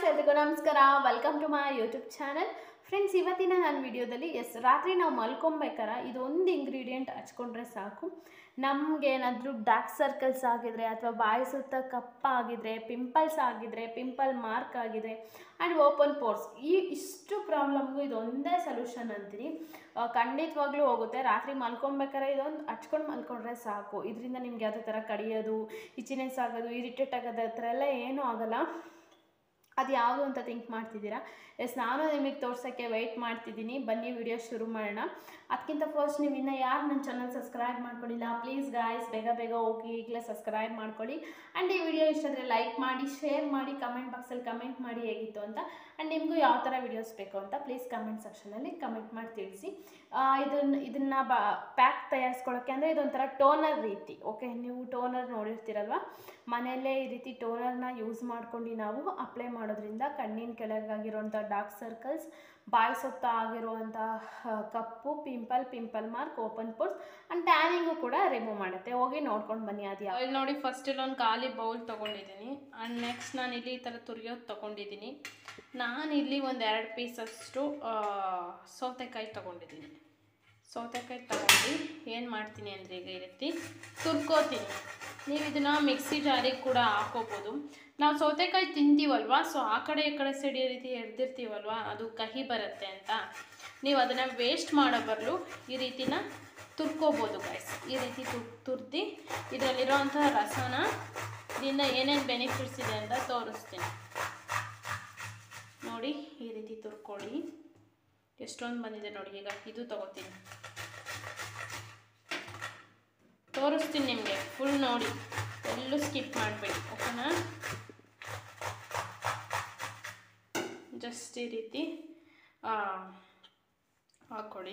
ಎಲ್ರಿಗೂ ನಮಸ್ಕಾರ. Welcome to my YouTube channel. Friends, ಇವತ್ತಿನ ನನ್ನ ವಿಡಿಯೋದಲ್ಲಿ ರಾತ್ರಿ ನಾವು ಮಲ್ಕೊಬೇಕಾರೆ ಇದೊಂದು ಇಂಗ್ರೀಡಿಯೆಂಟ್ ಹಚ್ಕೊಂಡ್ರೆ ಸಾಕು. ನಮಗೆ ಏನಾದರೂ ಡಾರ್ಕ್ ಸರ್ಕಲ್ಸ್ ಆಗಿದ್ರೆ ಅಥವಾ ಬಾಯಿ ಸುತ್ತ ಕಪ್ಪಾಗಿದ್ರೆ, ಪಿಂಪಲ್ಸ್ ಆಗಿದ್ರೆ, ಪಿಂಪಲ್ ಮಾರ್ಕ್ ಆಗಿದ್ರೆ ಆ್ಯಂಡ್ ಓಪನ್ ಪೋರ್ಸ್, ಇಷ್ಟು ಪ್ರಾಬ್ಲಮ್ಗೂ ಇದೊಂದೇ ಸೊಲ್ಯೂಷನ್ ಅಂತೀನಿ. ಖಂಡಿತವಾಗ್ಲೂ ಹೋಗುತ್ತೆ. ರಾತ್ರಿ ಮಲ್ಕೊಬೇಕಾರೆ ಇದೊಂದು ಹಚ್ಕೊಂಡು ಮಲ್ಕೊಂಡ್ರೆ ಸಾಕು. ಇದರಿಂದ ನಿಮ್ಗೆ ಯಾವುದೇ ಥರ ಕಡಿಯೋದು, ಇಚಿನೆಸ್ ಆಗೋದು, ಇರಿಟೇಟ್ ಆಗೋದು ಆ ಥರ ಎಲ್ಲ ಏನೂ ಆಗೋಲ್ಲ. ಅದು ಯಾವುದು ಅಂತ ಥಿಂಕ್ ಮಾಡ್ತಿದ್ದೀರಾ? ನಾನು ನಿಮಗೆ ತೋರ್ಸೋಕ್ಕೆ ವೆಯ್ಟ್ ಮಾಡ್ತಿದ್ದೀನಿ. ಬನ್ನಿ ವಿಡಿಯೋ ಶುರು ಮಾಡೋಣ. ಅದಕ್ಕಿಂತ ಫಸ್ಟ್ ನೀವು ಇನ್ನೂ ಯಾರು ನನ್ನ ಚಾನಲ್ ಸಬ್ಸ್ಕ್ರೈಬ್ ಮಾಡ್ಕೊಂಡಿಲ್ಲ, ಪ್ಲೀಸ್ ಗಾಯ್ಸ್ ಬೇಗ ಹೋಗಿ ಈಗಲೇ ಸಬ್ಸ್ಕ್ರೈಬ್ ಮಾಡ್ಕೊಳ್ಳಿ. ಆ್ಯಂಡ್ ಈ ವಿಡಿಯೋ ಇಷ್ಟ ಆದರೆ ಲೈಕ್ ಮಾಡಿ, ಶೇರ್ ಮಾಡಿ, ಕಮೆಂಟ್ ಬಾಕ್ಸಲ್ಲಿ ಕಮೆಂಟ್ ಮಾಡಿ ಹೇಗಿತ್ತು ಅಂತ. ಆ್ಯಂಡ್ ನಿಮಗೂ ಯಾವ ಥರ ವೀಡಿಯೋಸ್ ಬೇಕು ಅಂತ ಪ್ಲೀಸ್ ಕಮೆಂಟ್ ಸೆಕ್ಷನಲ್ಲಿ ಕಮೆಂಟ್ ಮಾಡಿ ತಿಳಿಸಿ. ಇದನ್ನು ಪ್ಯಾಕ್ ತಯಾರಿಸ್ಕೊಳ್ಳೋಕ್ಕೆ ಅಂದರೆ ಇದೊಂಥರ ಟೋನರ್ ರೀತಿ. ಓಕೆ, ನೀವು ಟೋನರ್ ನೋಡಿರ್ತೀರಲ್ವ, ಮನೆಯಲ್ಲೇ ಈ ರೀತಿ ಟೋನರ್ನ ಯೂಸ್ ಮಾಡ್ಕೊಂಡು ನಾವು ಅಪ್ಲೈ ಮಾಡೋದ್ರಿಂದ ಕಣ್ಣಿನ ಕೆಳಗಾಗಿರೋಂಥ ಡಾರ್ಕ್ ಸರ್ಕಲ್ಸ್, ಬಾಯಿ ಸುತ್ತ ಆಗಿರುವಂಥ ಕಪ್ಪು, pimple mark, open pores and tanning ಕೂಡ ರಿಮೂವ್ ಮಾಡುತ್ತೆ. ಹೋಗಿ ನೋಡ್ಕೊಂಡು ಬನ್ನಿ. ಅದು ಇಲ್ಲಿ ನೋಡಿ, ಫಸ್ಟ್ ಇಲ್ಲೊಂದು ಖಾಲಿ ಬೌಲ್ ತೊಗೊಂಡಿದ್ದೀನಿ. ಆ್ಯಂಡ್ ನೆಕ್ಸ್ಟ್ ನಾನು ಇಲ್ಲಿ ಈ ಥರ ತುರಿಯೋದು ತೊಗೊಂಡಿದ್ದೀನಿ. ನಾನಿಲ್ಲಿ ಒಂದು 2 ಪೀಸಷ್ಟು ಸೌತೆಕಾಯಿ ತೊಗೊಂಡಿದ್ದೀನಿ. ಸೌತೆಕಾಯಿ ತೊಗೊಂಡು ಏನು ಮಾಡ್ತೀನಿ ಅಂದರೆ ಈಗ ಈ ರೀತಿ ತುರ್ಕೋತೀನಿ. ನೀವು ಇದನ್ನು ಮಿಕ್ಸಿ ಜಾರಿಗೆ ಕೂಡ ಹಾಕೋಬೋದು. ನಾವು ಸೌತೆಕಾಯಿ ತಿಂತೀವಲ್ವ, ಸೊ ಆ ಕಡೆ ಈ ಕಡೆ ಸೈಡ್ ಈ ರೀತಿ ಎಡ್ದಿರ್ತೀವಲ್ವ, ಅದು ಕಹಿ ಬರುತ್ತೆ ಅಂತ ನೀವು ಅದನ್ನು ವೇಸ್ಟ್ ಮಾಡೋ ಬದಲು ಈ ರೀತಿನ ತುರ್ಕೋಬೋದು ಗೈಸ್. ಈ ರೀತಿ ತುರ್ದು ಇದರಲ್ಲಿರೋವಂಥ ರಸನ, ಇದರಿಂದ ಏನೇನು ಬೆನಿಫಿಟ್ಸ್ ಇದೆ ಅಂತ ತೋರಿಸ್ತೀನಿ ನೋಡಿ. ಈ ರೀತಿ ತುರ್ಕೊಳ್ಳಿ. ಎಷ್ಟೊಂದು ಬಂದಿದೆ ನೋಡಿ. ಈಗ ಇದು ತಗೋತೀನಿ, ತೋರಿಸ್ತೀನಿ ನಿಮಗೆ ಫುಲ್ ನೋಡಿ, ಎಲ್ಲೂ ಸ್ಕಿಪ್ ಮಾಡಬೇಡಿ. ಓಕೆನಾ? ಜಸ್ಟ್ ಈ ರೀತಿ ಹಾಕ್ಕೊಳ್ಳಿ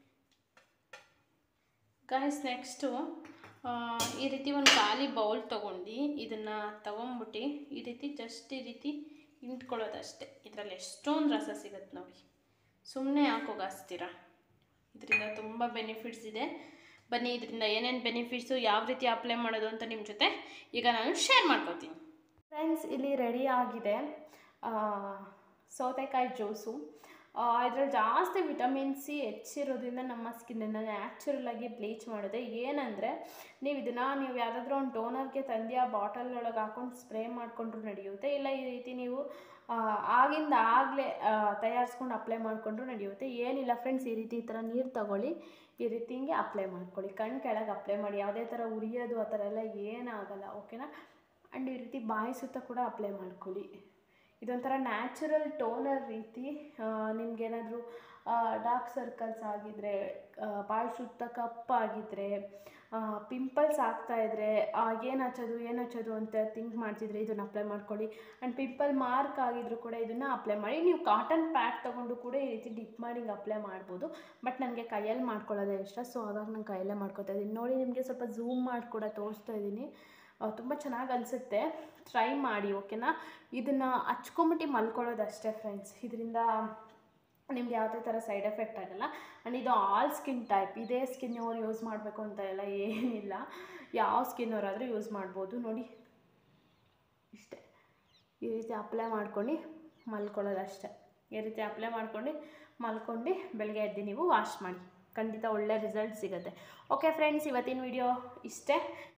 ಗೈಸ್. ನೆಕ್ಸ್ಟು ಈ ರೀತಿ ಒಂದು ಖಾಲಿ ಬೌಲ್ ತೊಗೊಂಡು ಇದನ್ನು ತೊಗೊಂಬಿಟ್ಟು ಈ ರೀತಿ ಜಸ್ಟ್ ಈ ರೀತಿ ಇಂಟ್ಕೊಳ್ಳೋದಷ್ಟೇ. ಇದರಲ್ಲಿ ಎಷ್ಟೊಂದು ರಸ ಸಿಗುತ್ತೆ ನೋಡಿ. ಸುಮ್ಮನೆ ಯಾಕೆ ಹೋಗಿಸ್ತೀರಾ? ಇದರಿಂದ ತುಂಬ ಬೆನಿಫಿಟ್ಸ್ ಇದೆ. ಬನ್ನಿ, ಇದರಿಂದ ಏನೇನು ಬೆನಿಫಿಟ್ಸು, ಯಾವ ರೀತಿ ಅಪ್ಲೈ ಮಾಡೋದು ಅಂತ ನಿಮ್ಮ ಜೊತೆ ಈಗ ನಾನು ಶೇರ್ ಮಾಡ್ಕೊತೀನಿ. ಫ್ರೆಂಡ್ಸ್, ಇಲ್ಲಿ ರೆಡಿ ಆಗಿದೆ ಸೌತೆಕಾಯಿ ಜ್ಯೂಸು. ಇದರಲ್ಲಿ ಜಾಸ್ತಿ ವಿಟಮಿನ್ ಸಿ ಹೆಚ್ಚಿರೋದ್ರಿಂದ ನಮ್ಮ ಸ್ಕಿನ್ನನ್ನು ನ್ಯಾಚುರಲಾಗಿ ಬ್ಲೀಚ್ ಮಾಡೋದೆ. ಏನಂದರೆ ನೀವು ಯಾವುದಾದ್ರೂ ಒಂದು ಟೋನರ್ಗೆ ತಂದು ಆ ಬಾಟಲ್ ಒಳಗೆ ಹಾಕ್ಕೊಂಡು ಸ್ಪ್ರೇ ಮಾಡಿಕೊಂಡ್ರು ನಡೆಯುತ್ತೆ. ಇಲ್ಲ ಈ ರೀತಿ ನೀವು ಆಗಲೇ ತಯಾರಿಸ್ಕೊಂಡು ಅಪ್ಲೈ ಮಾಡಿಕೊಂಡ್ರು ನಡೆಯುತ್ತೆ. ಏನಿಲ್ಲ ಫ್ರೆಂಡ್ಸ್, ಈ ಥರ ನೀರು ತಗೊಳ್ಳಿ, ಈ ರೀತಿ ಹಿಂಗೆ ಅಪ್ಲೈ ಮಾಡ್ಕೊಳ್ಳಿ. ಕಣ್ಣು ಕೆಳಗೆ ಅಪ್ಲೈ ಮಾಡಿ. ಯಾವುದೇ ಥರ ಉರಿಯೋದು ಆ ಥರ ಎಲ್ಲ ಏನಾಗಲ್ಲ. ಓಕೆನಾ? ಆ್ಯಂಡ್ ಈ ರೀತಿ ಬಾಯಿ ಸುತ್ತ ಕೂಡ ಅಪ್ಲೈ ಮಾಡ್ಕೊಳ್ಳಿ. ಇದೊಂಥರ ನ್ಯಾಚುರಲ್ ಟೋನರ್ ರೀತಿ. ನಿಮಗೇನಾದರೂ ಡಾರ್ಕ್ ಸರ್ಕಲ್ಸ್ ಆಗಿದ್ದರೆ, ಬಾಯಿ ಸುತ್ತ ಕಪ್ಪಾಗಿದ್ದರೆ, ಪಿಂಪಲ್ಸ್ ಆಗ್ತಾಯಿದ್ರೆ ಏನು ಹಚ್ಚೋದು ಅಂತ ಥಿಂಕ್ ಮಾಡ್ತಿದ್ರೆ ಇದನ್ನು ಅಪ್ಲೈ ಮಾಡ್ಕೊಳ್ಳಿ. ಆ್ಯಂಡ್ ಪಿಂಪಲ್ ಮಾರ್ಕ್ ಆಗಿದ್ರು ಕೂಡ ಇದನ್ನು ಅಪ್ಲೈ ಮಾಡಿ. ನೀವು ಕಾಟನ್ ಪ್ಯಾಡ್ ತೊಗೊಂಡು ಕೂಡ ಈ ರೀತಿ ಡಿಪ್ ಮಾಡಿ ಹಿಂಗೆ ಅಪ್ಲೈ ಮಾಡ್ಬೋದು. ಬಟ್ ನನಗೆ ಕೈಯಲ್ಲಿ ಮಾಡ್ಕೊಳ್ಳೋದೇ ಇಷ್ಟ, ಸೊ ಹಾಗಾಗಿ ನಾನು ಕೈಯಲ್ಲೇ ಮಾಡ್ಕೊತಾ ಇದ್ದೀನಿ. ನೋಡಿ, ನಿಮಗೆ ಸ್ವಲ್ಪ ಝೂಮ್ ಮಾಡಿ ಕೂಡ ತೋರಿಸ್ತಾ ಇದ್ದೀನಿ. ತುಂಬ ಚೆನ್ನಾಗಿ ಅನಿಸುತ್ತೆ. ಟ್ರೈ ಮಾಡಿ. ಓಕೆನಾ? ಇದನ್ನು ಹಚ್ಕೊಂಬಿಟ್ಟು ಮಲ್ಕೊಳ್ಳೋದಷ್ಟೇ ಫ್ರೆಂಡ್ಸ್. ಇದರಿಂದ ನಿಮ್ಗೆ ಯಾವುದೇ ಥರ ಸೈಡ್ ಎಫೆಕ್ಟ್ ಆಗೋಲ್ಲ. ಆ್ಯಂಡ್ ಇದು ಆಲ್ ಸ್ಕಿನ್ ಟೈಪ್. ಇದೇ ಸ್ಕಿನ್ನವ್ರು ಯೂಸ್ ಮಾಡಬೇಕು ಅಂತ ಎಲ್ಲ ಏನಿಲ್ಲ. ಯಾವ ಸ್ಕಿನ್ನವರಾದರೂ ಯೂಸ್ ಮಾಡ್ಬೋದು. ನೋಡಿ, ಇಷ್ಟೇ. ಈ ರೀತಿ ಅಪ್ಲೈ ಮಾಡ್ಕೊಂಡು ಮಲ್ಕೊಳ್ಳೋದಷ್ಟೇ. ಈ ರೀತಿ ಅಪ್ಲೈ ಮಾಡ್ಕೊಂಡು ಮಲ್ಕೊಂಡು ಬೆಳಗ್ಗೆ ಎದ್ದು ನೀವು ವಾಶ್ ಮಾಡಿ. ಖಂಡಿತ ಒಳ್ಳೆ ರಿಸಲ್ಟ್ ಸಿಗುತ್ತೆ. ಓಕೆ ಫ್ರೆಂಡ್ಸ್, ಇವತ್ತಿನ ವಿಡಿಯೋ ಇಷ್ಟೇ.